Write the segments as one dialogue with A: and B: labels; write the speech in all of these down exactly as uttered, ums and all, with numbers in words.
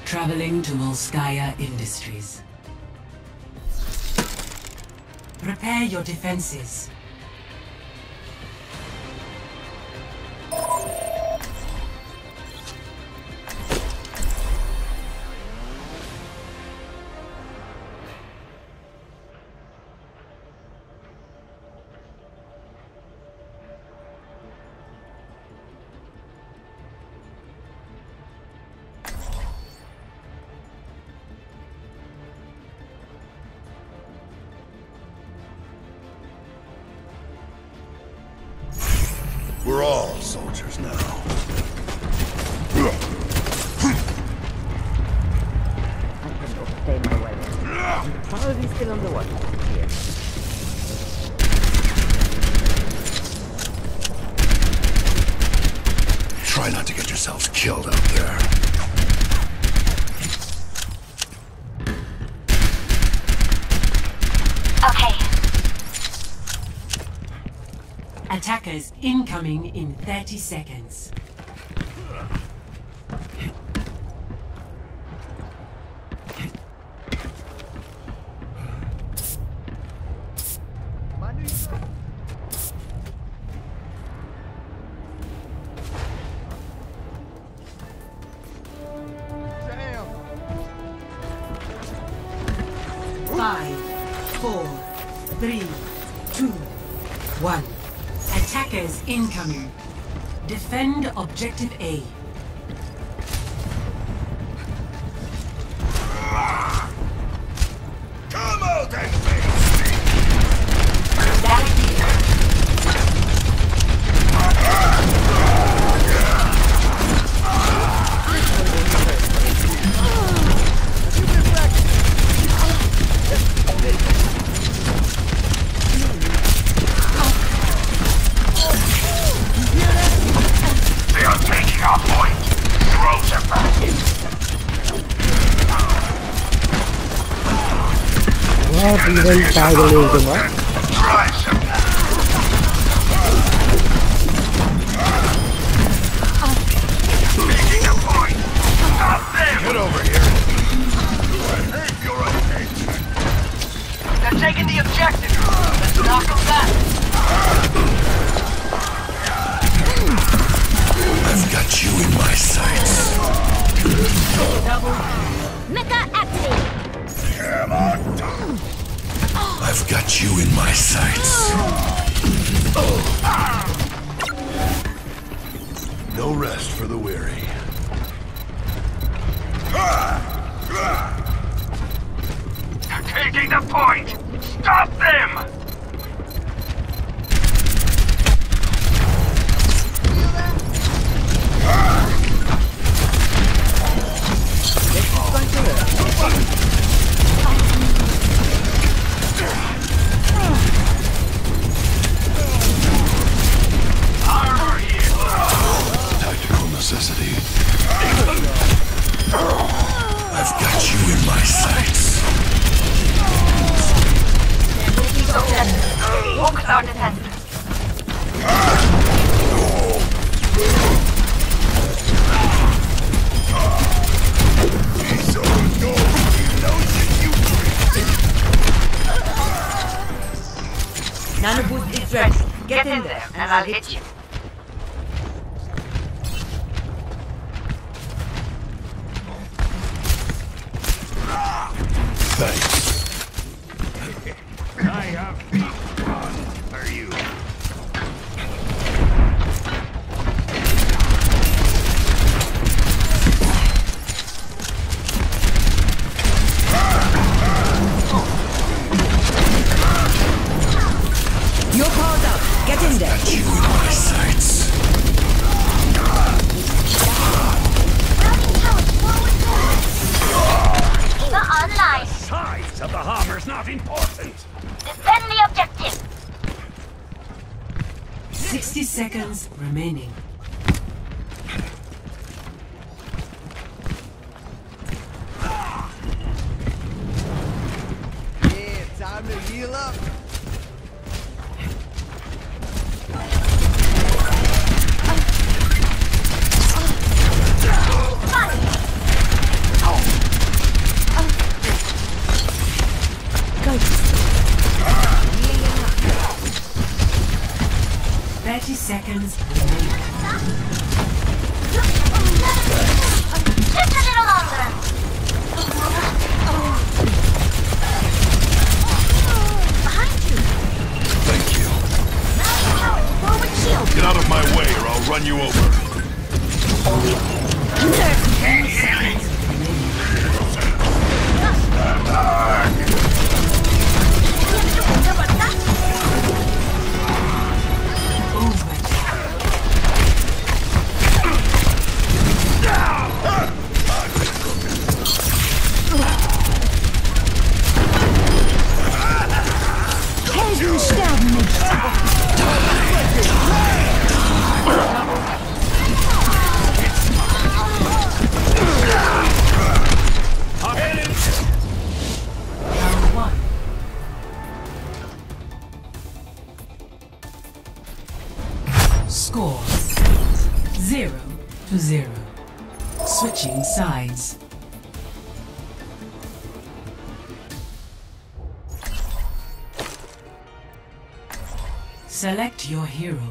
A: Traveling to Volskaya Industries. Prepare your defenses.
B: We're all soldiers now.
C: I can obtain my weapon. Probably still on the water here.
B: Try not to get yourselves killed out there.
D: Okay.
A: Attackers incoming in thirty seconds. Five, four, three, two, one. Attackers incoming. Defend objective A.
B: Come out and face
E: Even tayo ulit mo.
B: Get over here. You're okay.
D: They're taking the objective. Let's knock them back.
B: I've got you in my sights.
D: Mecha activate.
B: Come on. I've got you in my sights. No rest for the weary.
F: They're taking the point! Stop them!
B: Tactical necessity. I've got you in my sights.
D: Walk our defense.
C: Nano boost is ready. Get,
D: Get
C: in
D: in
C: there,
D: there,
C: and I'll hit you.
B: Thanks.
F: I have big fun for you.
C: Your power's out. Get in there.
B: Got you in my sights.
D: The online.
F: Size of the hammer's not important.
D: Defend the objective.
A: sixty seconds remaining.
G: Yeah, time to heal up.
A: seconds remaining.
H: Just a little longer. Behind you.
B: Thank you.
H: Forward shield.
B: Get out of my way or I'll run you over.
A: Score zero to zero. Switching sides. Select your hero.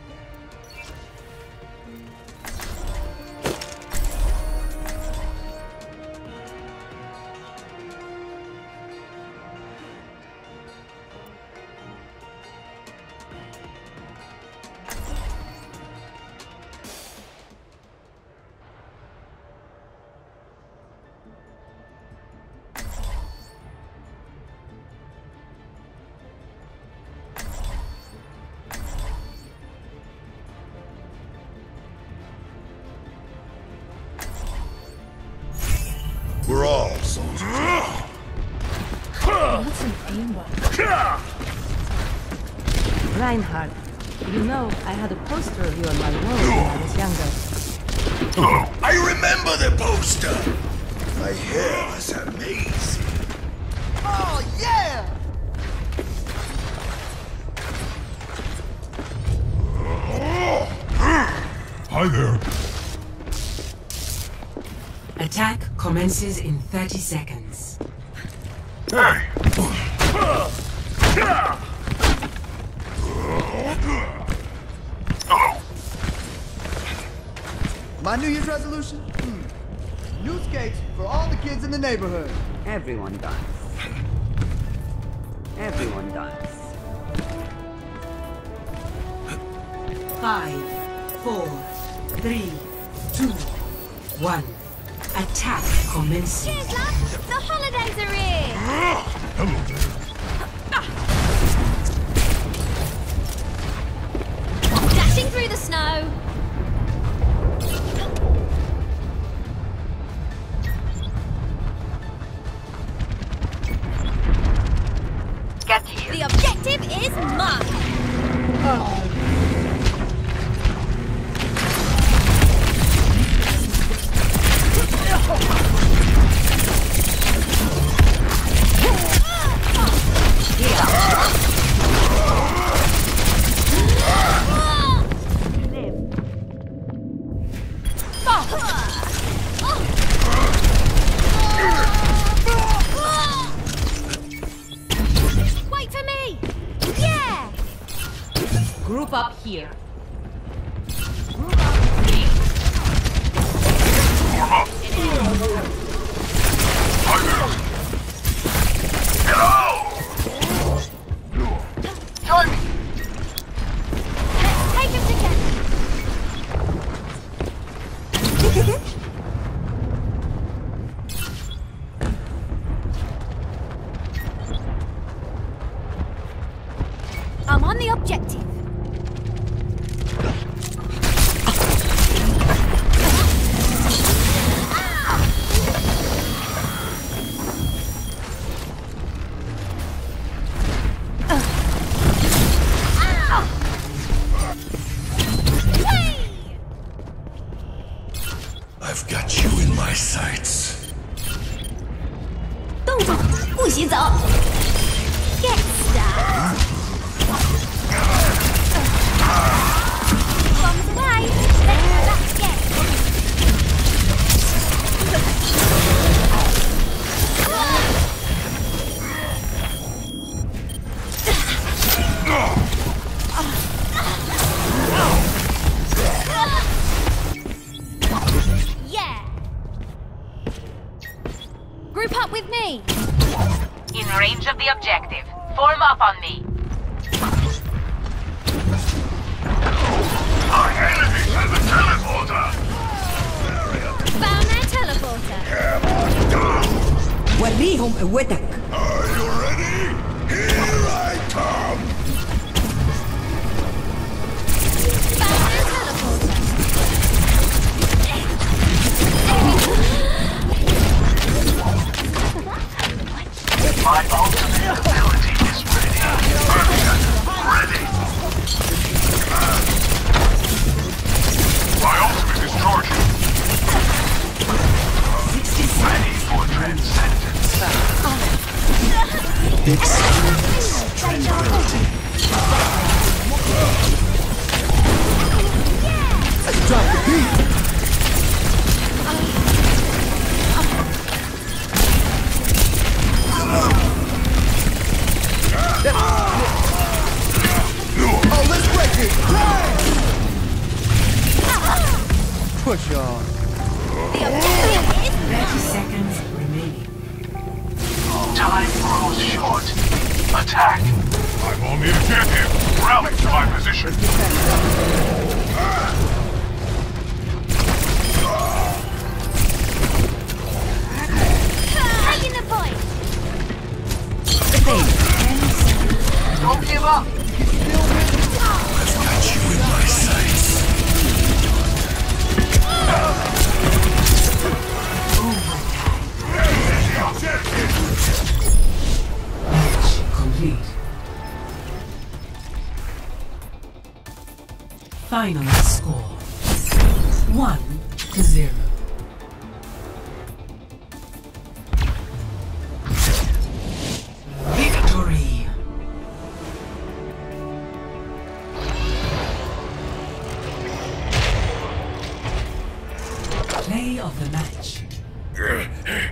B: We're all soldiers.
C: What's an aimbot? Reinhardt, you know I had a poster of you on my wall when I was younger.
B: I remember the poster. My hair was amazing.
G: Oh, yeah!
B: Hi there.
A: Attack commences in thirty seconds.
B: Hey.
G: My New Year's resolution? Hmm. New skates for all the kids in the neighborhood.
C: Everyone does. Everyone does.
A: Five, four, three, two, one. Attack commencing.
H: Cheers, love. The holidays are here.
B: Hello there.
H: Dashing through the snow.
D: Get here.
H: The objective is mine. Wait for me! Yeah!
C: Group up here.
D: Join me.
H: Let's take him together. I'm on the objective.
B: I've got you in my sights.
H: 动作不许走。Get stuck. Bombs away. Let's go back again. Group up with me.
D: In range of the objective. Form up on me.
F: Our enemy has a teleporter!
H: Found their teleporter.
A: وريهم قوتك.
B: Are you ready? Here I come!
H: Found their teleporter.
F: My ultimate ability is ready. Ready. My ultimate is charging. Ready for transcendence.
G: Drop the beat. Oh, let's break it! Push on.
A: thirty seconds remaining.
F: Time grows short. Attack. I'm on the objective. Rally to my position.
H: Taking the point.
D: Don't give up.
B: I've got you in my sights.
A: Match complete. Final score. One to zero. Victory. Play of the match.